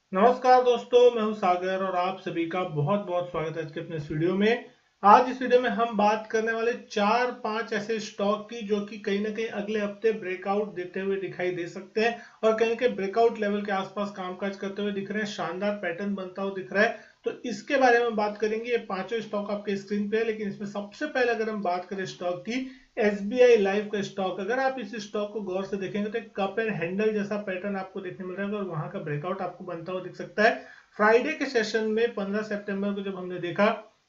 नमस्कार दोस्तों, मैं हूं सागर और आप सभी का बहुत बहुत स्वागत है आज के अपने इस वीडियो में। आज इस वीडियो में हम बात करने वाले 4-5 ऐसे स्टॉक की जो कि कहीं ना कहीं अगले हफ्ते ब्रेकआउट देते हुए दिखाई दे सकते हैं और कहीं ना कहीं ब्रेकआउट लेवल के आसपास कामकाज करते हुए दिख रहे हैं, शानदार पैटर्न बनता हुआ दिख रहा है। तो इसके बारे में बात करेंगे। ये पांचों स्टॉक आपके स्क्रीन पे है, लेकिन इसमें सबसे पहले अगर हम बात करें स्टॉक की, एसबीआई लाइफ का स्टॉक, अगर आप इस स्टॉक को गौर से देखेंगे तो एक कप एंड हैंडल जैसा पैटर्न आपको देखने मिल रहा है और वहां का ब्रेकआउट आपको बनता हुआ दिख सकता है। फ्राइडे के सेशन में 15 सितंबर को जब हमने देखा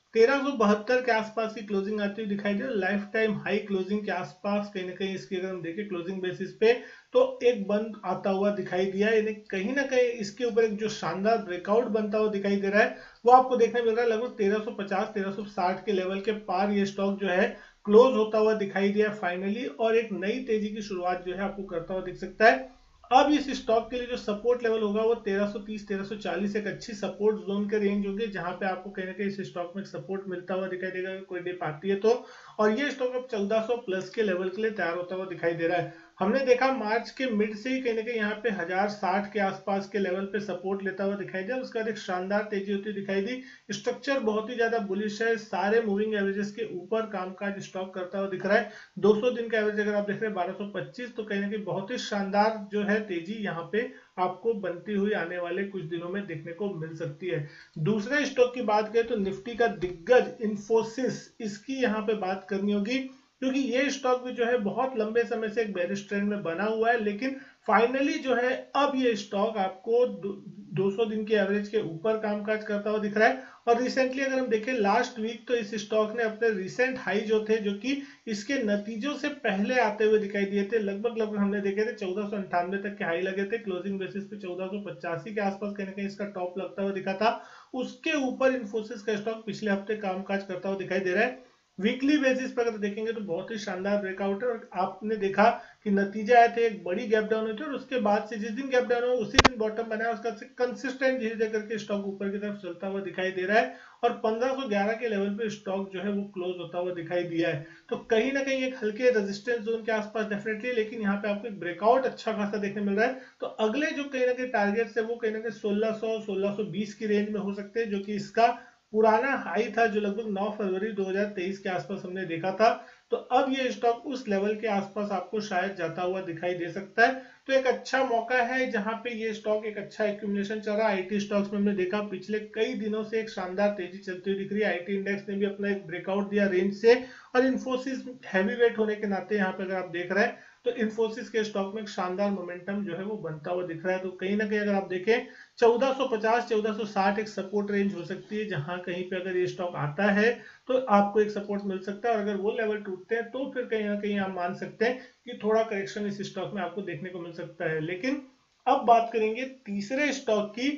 1372 के आसपास की क्लोजिंग आती हुई दिखाई दे, लाइफ टाइम हाई क्लोजिंग के आसपास कहीं ना कहीं इसकी अगर हम देखें क्लोजिंग बेसिस पे तो एक बंद आता हुआ दिखाई दिया, यानी कहीं ना कहीं इसके ऊपर एक जो शानदार ब्रेकआउट बनता हुआ दिखाई दे रहा है वो आपको देखने मिल रहा है। लगभग 1350 1360 के लेवल के पार ये स्टॉक जो है क्लोज होता हुआ दिखाई दिया फाइनली, और एक नई तेजी की शुरुआत जो है आपको करता हुआ दिख सकता है। अब इस स्टॉक के लिए जो सपोर्ट लेवल होगा वो 1330 1340 एक अच्छी सपोर्ट जोन के रेंज होगी, जहां पे आपको कहीं ना कहीं इस स्टॉक में सपोर्ट मिलता हुआ दिखाई देगा अगर कोई डिप आती है तो। और ये स्टॉक अब 1400 प्लस के लेवल के लिए तैयार होता हुआ दिखाई दे रहा है। हमने देखा मार्च के मिड से ही कहीं ना कहीं यहाँ पे 1060 के आसपास के लेवल पे सपोर्ट लेता हुआ दिखाई दिया, उसके बाद एक शानदार तेजी होती दिखाई दी। स्ट्रक्चर बहुत ही ज्यादा बुलिश है, सारे मूविंग एवरेजेस के ऊपर कामकाज स्टॉक करता हुआ दिख रहा है। 200 दिन का एवरेज अगर आप देख रहे हैं 1225, तो कहीं ना कहीं बहुत ही शानदार जो है तेजी यहाँ पे आपको बनती हुई आने वाले कुछ दिनों में देखने को मिल सकती है। दूसरे स्टॉक की बात करें तो निफ्टी का दिग्गज इंफोसिस, इसकी यहाँ पे बात करनी होगी, क्योंकि ये स्टॉक भी जो है बहुत लंबे समय से एक बेरिश ट्रेंड में बना हुआ है, लेकिन फाइनली जो है अब ये स्टॉक आपको 200 दिन के एवरेज के ऊपर कामकाज करता हुआ दिख रहा है। और रिसेंटली अगर हम देखें लास्ट वीक, तो इस स्टॉक ने अपने रिसेंट हाई जो थे, जो कि इसके नतीजों से पहले आते हुए दिखाई दिए थे, लगभग लगभग हमने देखे थे 1498 तक के हाई लगे थे, क्लोजिंग बेसिस पे 1485 के आसपास कहीं ना कहीं इसका टॉप लगता हुआ दिखा था। उसके ऊपर इन्फोसिस का स्टॉक पिछले हफ्ते कामकाज करता हुआ दिखाई दे रहा है। वीकली बेसिस पर अगर देखेंगे तो बहुत ही शानदार ब्रेकआउट है, और आपने देखा कि नतीजे आए थे, एक बड़ी गैप डाउन हुई थी और उसके बाद से जिस दिन गैप डाउन हुआ उसी दिन बॉटम बनाया, उसका कंसिस्टेंट धीरे धीरे करके स्टॉक ऊपर की तरफ चलता हुआ दिखाई दे रहा है और 1511 के लेवल पे स्टॉक जो है वो क्लोज होता हुआ दिखाई दिया है। तो कहीं ना कहीं एक हल्के रेजिस्टेंस जोन के आसपास डेफिनेटली, लेकिन यहाँ पे आपको एक ब्रेकआउट अच्छा खासा देखने मिल रहा है। तो अगले जो कहीं ना कहीं टारगेट है वो कहीं ना कहीं 1600 1620 की रेंज में हो सकते हैं, जो कि इसका पुराना हाई था जो लगभग 9 फरवरी 2023 के आसपास हमने देखा था। तो अब ये स्टॉक उस लेवल के आसपास आपको शायद जाता हुआ दिखाई दे सकता है। तो एक अच्छा मौका है जहां पे ये स्टॉक एक अच्छा एक्यूमुलेशन चल रहा है। आईटी स्टॉक्स में हमने देखा पिछले कई दिनों से एक शानदार तेजी चलती हुई दिख रही है। आईटी इंडेक्स ने भी अपना एक ब्रेकआउट दिया रेंज से, और इन्फोसिस हैवी वेट होने के नाते यहाँ पे अगर आप देख रहे हैं तो इन्फोसिस के स्टॉक में एक शानदार मोमेंटम जो है वो बनता हुआ दिख रहा है। तो कहीं ना कहीं अगर आप देखें 1450 1460 एक सपोर्ट रेंज हो सकती है, जहां कहीं पे अगर ये स्टॉक आता है तो आपको एक सपोर्ट मिल सकता है, और अगर वो लेवल टूटते हैं तो फिर कहीं ना कहीं आप मान सकते हैं कि थोड़ा करेक्शन इस स्टॉक में आपको देखने को मिल सकता है। लेकिन अब बात करेंगे तीसरे स्टॉक की,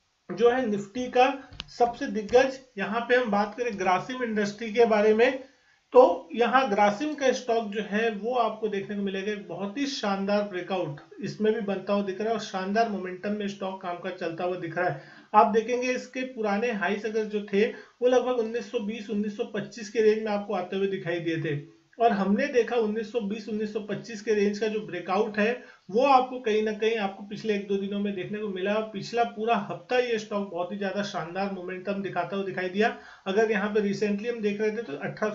जो है निफ्टी का सबसे दिग्गज। यहां पे हम बात करें ग्रासिम इंडस्ट्री के बारे में, तो यहाँ ग्रासिम का स्टॉक जो है वो आपको देखने को मिलेगा एक बहुत ही शानदार ब्रेकआउट इसमें भी बनता हुआ दिख रहा है, और शानदार मोमेंटम में स्टॉक काम का चलता हुआ दिख रहा है। आप देखेंगे इसके पुराने हाइस अगर जो थे वो लगभग 1920 1925 के रेंज में आपको आते हुए दिखाई दिए थे, और हमने देखा 1920 1925 के रेंज का जो ब्रेकआउट है वो आपको कहीं ना कहीं आपको पिछले एक दो दिनों में देखने को मिला। पिछला पूरा हफ्ता ये स्टॉक बहुत ही ज्यादा शानदार मोमेंटम दिखाता हुआ दिखाई दिया। अगर यहाँ पे रिसेंटली हम देख रहे थे तो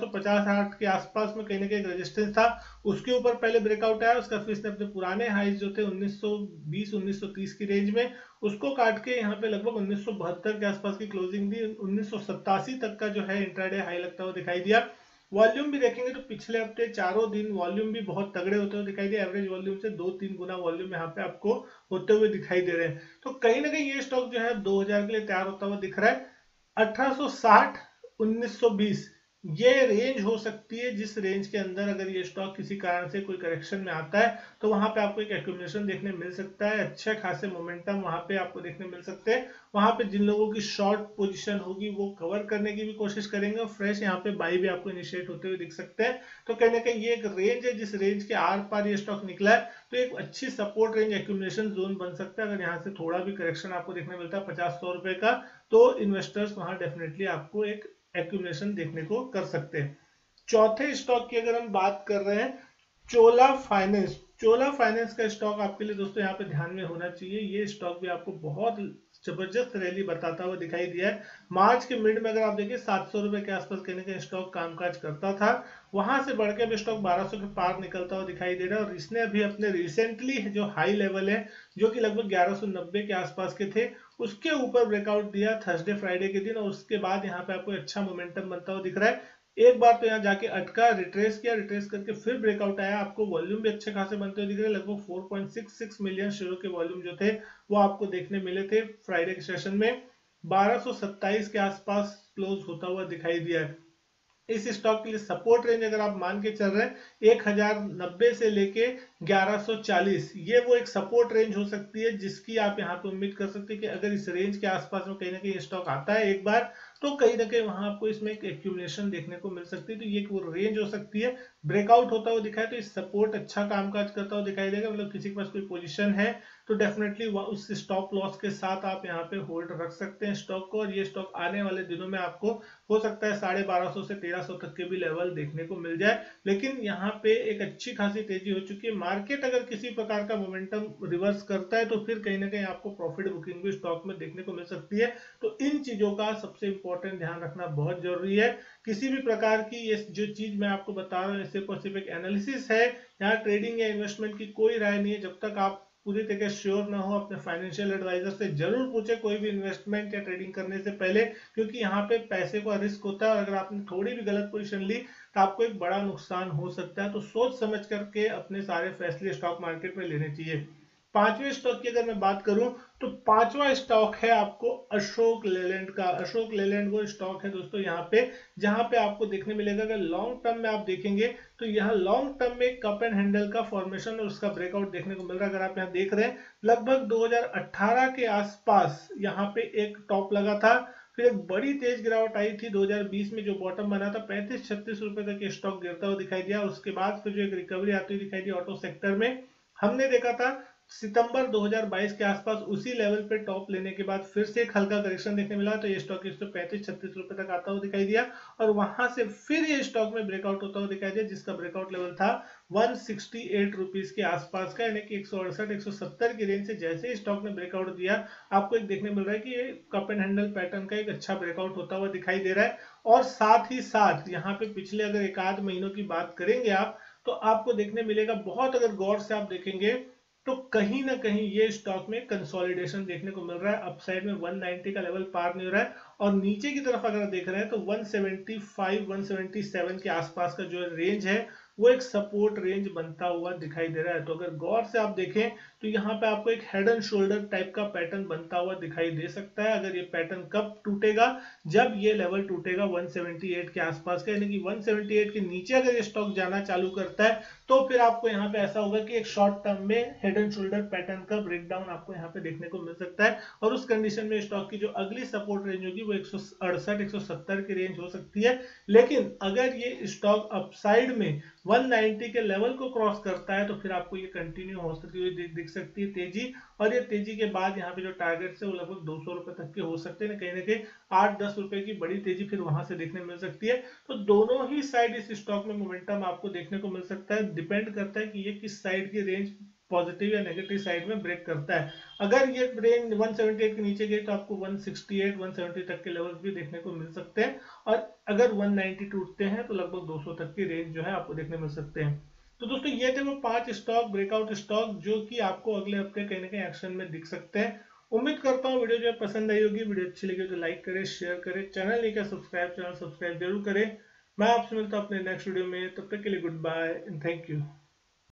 1850 के आसपास में कहीं ना कहीं रेजिस्टेंस था, उसके ऊपर पहले ब्रेकआउट आया, उसका फिर से अपने पुराने हाइज जो थे 1920 1930 की रेंज में, उसको काट के यहाँ पे लगभग 1972 के आसपास की क्लोजिंग दी। 1987 तक का जो है इंट्राडे हाई लगता हुआ दिखाई दिया। वॉल्यूम भी देखेंगे तो पिछले हफ्ते चारों दिन वॉल्यूम भी बहुत तगड़े होते हुए दिखाई दिए, एवरेज वॉल्यूम से 2-3 गुना वॉल्यूम यहाँ पे आपको होते हुए दिखाई दे रहे हैं। तो कहीं ना कहीं ये स्टॉक जो है 2000 के लिए तैयार होता हुआ दिख रहा है। 1860 1920 ये रेंज हो सकती है, जिस रेंज के अंदर अगर ये स्टॉक किसी कारण से कोई करेक्शन में आता है तो वहां पे आपको एक एक्यूमुलेशन देखने मिल सकता है, अच्छे खासे मोमेंटम वहां पे आपको देखने मिल सकते हैं। वहां पे जिन लोगों की शॉर्ट पोजीशन होगी वो कवर करने की भी कोशिश करेंगे, और फ्रेश यहाँ पे बाई भी आपको इनिशिएट होते हुए दिख सकते हैं। तो कहीं ना कहीं ये एक रेंज है, जिस रेंज के आर पार ये स्टॉक निकला है तो एक अच्छी सपोर्ट रेंज एक्यूमुलेशन जोन बन सकता है। अगर यहाँ से थोड़ा भी करेक्शन आपको देखने मिलता है 50-100 रुपए का, तो इन्वेस्टर्स वहां डेफिनेटली आपको एक एक्यूमुलेशन देखने को कर सकते हैं। चौथे स्टॉक की अगर हम बात कर रहे हैं, चोला फाइनेंस। चोला फाइनेंस का स्टॉक आपके लिए दोस्तों यहाँ पे ध्यान में होना चाहिए। ये स्टॉक भी आपको बहुत जबरदस्त रैली बताता हुआ दिखाई दिया है। मार्च के मिड में अगर आप देखिए 700 रुपए के आसपास कहीं ना कहीं स्टॉक कामकाज करता था, वहां से बढ़ के अब स्टॉक 1200 के पार निकलता हुआ दिखाई दे रहा है। और इसने अभी अपने रिसेंटली जो हाई लेवल है, जो कि लगभग 1190 के आसपास के थे, उसके ऊपर ब्रेकआउट दिया थर्सडे फ्राइडे के दिन, और उसके बाद यहाँ पे आपको अच्छा मोमेंटम बनता हुआ दिख रहा है। एक बार तो यहाँ जाके अटका, रिट्रेस किया, रिट्रेस करके फिर ब्रेकआउट आया। आपको वॉल्यूम भी अच्छे खासे बनते हुए दिख रहे हैं। लगभग 4.66 मिलियन शेयरों के वॉल्यूम जो थे वो आपको देखने मिले थे फ्राइडे के सेशन में। 1227 के आसपास क्लोज होता हुआ दिखाई दिया है। इस स्टॉक के लिए सपोर्ट रेंज अगर आप मान के चल रहे हैं 1090 से लेके 1140, ये वो एक सपोर्ट रेंज हो सकती है जिसकी आप यहाँ पे उम्मीद कर सकते हैं कि अगर इस रेंज के आसपास में कहीं ना कहीं स्टॉक आता है एक बार, तो कहीं ना कहीं वहां आपको इसमें एक एक्यूमुलेशन देखने को मिल सकती है। तो ये वो रेंज हो सकती है। ब्रेकआउट होता हुआ दिखाई तो इस सपोर्ट अच्छा कामकाज करता हुआ दिखाई देगा। मतलब किसी के पास कोई पोजीशन है तो डेफिनेटली उस स्टॉप लॉस के साथ आप यहाँ पे होल्ड रख सकते हैं स्टॉक को। और ये स्टॉक आने वाले दिनों में आपको हो सकता है 1250 से 1300 तक के भी लेवल देखने को मिल जाए। लेकिन यहाँ पे एक अच्छी खासी तेजी हो चुकी है। मार्केट अगर किसी प्रकार का मोमेंटम रिवर्स करता है तो फिर कहीं ना कहीं आपको प्रॉफिट बुकिंग भी स्टॉक में देखने को मिल सकती है। तो इन चीजों का सबसे इंपॉर्टेंट ध्यान रखना बहुत जरूरी है। किसी भी प्रकार की ये जो चीज मैं आपको बता रहा हूँ सिर्फ और सिर्फ एक एनालिसिस है। यहाँ ट्रेडिंग या इन्वेस्टमेंट की कोई राय नहीं है। जब तक आप पूरी तरह श्योर ना हो, अपने फाइनेंशियल एडवाइजर से जरूर पूछे कोई भी इन्वेस्टमेंट या ट्रेडिंग करने से पहले, क्योंकि यहाँ पे पैसे का रिस्क होता है और अगर आपने थोड़ी भी गलत पोजीशन ली तो आपको एक बड़ा नुकसान हो सकता है। तो सोच समझ करके अपने सारे फैसले स्टॉक मार्केट में लेने चाहिए। पांचवें स्टॉक की अगर मैं बात करूं तो पांचवा स्टॉक है आपको अशोक लेलैंड का। अशोक लेलैंड वो स्टॉक है दोस्तों यहाँ पे जहां पे आपको देखने मिलेगा अगर लॉन्ग टर्म में आप देखेंगे तो यहाँ लॉन्ग टर्म में कप एंड हैंडल का फॉर्मेशन और उसका ब्रेकआउट देखने को मिल रहा है। अगर आप यहाँ देख रहे हैं लगभग 2018 के आसपास यहाँ पे एक टॉप लगा था, फिर एक बड़ी तेज गिरावट आई थी 2020 में, जो बॉटम बना था 35-36 रुपए तक स्टॉक गिरता हुआ दिखाई दिया। उसके बाद फिर जो एक रिकवरी आती हुई दिखाई दी ऑटो सेक्टर में, हमने देखा था सितंबर 2022 के आसपास उसी लेवल पे टॉप लेने के बाद फिर से एक हल्का करेक्शन देखने मिला। तो ये स्टॉक 135-36 रुपए तक आता हुआ दिखाई दिया और वहां से फिर ये स्टॉक में ब्रेकआउट होता हुआ दिखाई दिया, जिसका ब्रेकआउट लेवल था 168 रुपीज के आसपास का, यानी कि 168-170 की रेंज से जैसे स्टॉक ने ब्रेकआउट दिया, आपको एक देखने मिल रहा है कि ये कप एंड हैंडल पैटर्न का एक अच्छा ब्रेकआउट होता हुआ दिखाई दे रहा है। और साथ ही साथ यहाँ पे पिछले अगर एक आध महीनों की बात करेंगे आप, तो आपको देखने मिलेगा बहुत, अगर गौर से आप देखेंगे तो कहीं ना कहीं ये स्टॉक में कंसोलिडेशन देखने को मिल रहा है। अपसाइड में 190 का लेवल पार नहीं हो रहा है और नीचे की तरफ अगर देख रहे हैं तो 175-177 के आसपास का जो रेंज है वो एक सपोर्ट रेंज बनता हुआ दिखाई दे रहा है। तो अगर गौर से आप देखें तो यहाँ पे आपको एक हेड एंड शोल्डर टाइप का पैटर्न बनता हुआ दिखाई दे सकता है। अगर ये पैटर्न कब टूटेगा, जब ये लेवल टूटेगा 178 के आसपास का, यानी कि 178 के नीचे अगर ये स्टॉक जाना चालू करता है तो फिर आपको यहाँ पे ऐसा होगा कि एक शॉर्ट टर्म में हेड एंड शोल्डर पैटर्न का ब्रेकडाउन आपको यहाँ पे देखने को मिल सकता है। और उस कंडीशन में स्टॉक की जो अगली सपोर्ट रेंज होगी वो 168-170 की रेंज हो सकती है। लेकिन अगर ये स्टॉक अपसाइड में 190 के लेवल को क्रॉस करता है तो फिर आपको ये कंटिन्यू हो सकती हुई दिख सकती है तेजी। और ये तेजी के बाद यहाँ पे जो टारगेट है वो लगभग 200 रुपए तक के हो सकते हैं, कहीं ना कहीं 8-10 रुपए की बड़ी तेजी फिर वहां से देखने मिल सकती है। तो दोनों ही साइड इस स्टॉक में मोमेंटम आपको देखने को मिल सकता है। डिपेंड करता है कि ये किस साइड की रेंज पॉजिटिव या नेगेटिव साइड में ब्रेक करता है। अगर ये रेंज 178 के नीचे गई तो आपको 168-170 तक के लेवल्स भी देखने को मिल सकते हैं। और अगर 190 टूटते हैं तो लगभग 200 तक की रेंज जो है आपको देखने मिल सकते हैं। तो दोस्तों ये थे वो 5 स्टॉक, ब्रेकआउट स्टॉक, जो कि आपको अगले हफ्ते कहीं ना कहीं एक्शन में दिख सकते हैं। उम्मीद करता हूँ वीडियो जो है पसंद आई होगी। वीडियो अच्छी लगी तो लाइक करें, शेयर करें, चैनल नहीं किया सब्सक्राइब, चैनल सब्सक्राइब जरूर करें। मैं आपसे मिलता हूँ अपने नेक्स्ट वीडियो में, तब तक के लिए goodbye and thank you.